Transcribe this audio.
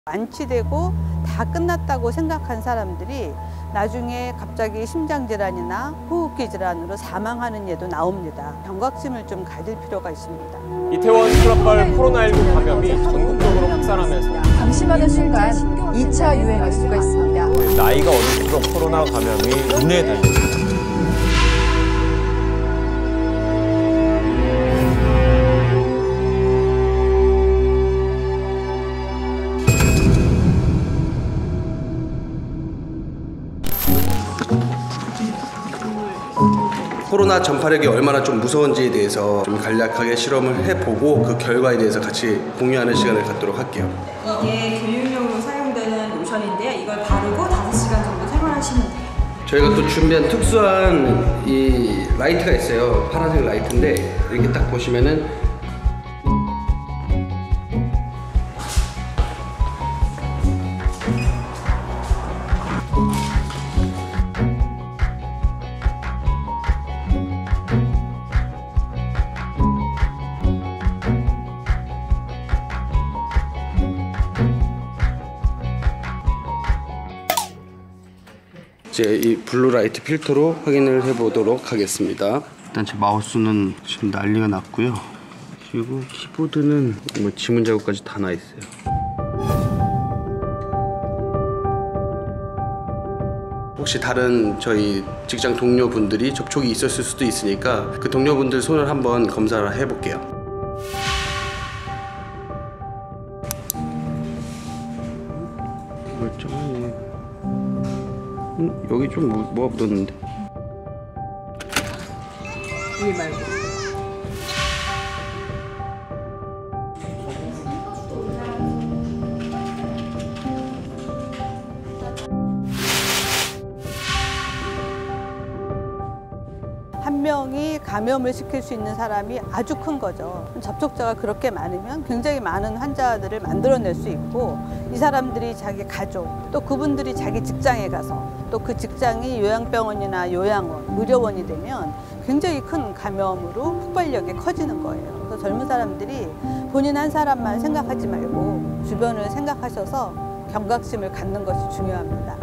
완치되고 다 끝났다고 생각한 사람들이 나중에 갑자기 심장질환이나 호흡기 질환으로 사망하는 예도 나옵니다. 경각심을 좀 가질 필요가 있습니다. 이태원 클럽발 코로나19 감염이 전국적으로 확산하면서 방심하는 순간 2차 유행할 수가 있습니다. 나이가 어릴수록 코로나 감염이 눈에 달립니다. 코로나 전파력이 얼마나 좀 무서운지에 대해서 좀 간략하게 실험을 해보고 그 결과에 대해서 같이 공유하는 시간을 갖도록 할게요. 이게 교육용으로 사용되는 로션인데요. 이걸 바르고 5시간 정도 사용하시면 돼요. 저희가 또 준비한 특수한 이 라이트가 있어요. 파란색 라이트인데 이렇게 딱 보시면은 이제 이 블루라이트 필터로 확인을 해보도록 하겠습니다. 일단 제 마우스는 지금 난리가 났고요. 그리고 키보드는 뭐 지문 자국까지 다 나 있어요. 혹시 다른 저희 직장 동료분들이 접촉이 있었을 수도 있으니까 그 동료분들 손을 한번 검사를 해볼게요. 멀쩡하네. 여기 좀 뭐가 묻었는데? 여기 말고. 한 명이 감염을 시킬 수 있는 사람이 아주 큰 거죠. 접촉자가 그렇게 많으면 굉장히 많은 환자들을 만들어낼 수 있고 이 사람들이 자기 가족, 또 그분들이 자기 직장에 가서 또 그 직장이 요양병원이나 요양원, 의료원이 되면 굉장히 큰 감염으로 폭발력이 커지는 거예요. 그래서 젊은 사람들이 본인 한 사람만 생각하지 말고 주변을 생각하셔서 경각심을 갖는 것이 중요합니다.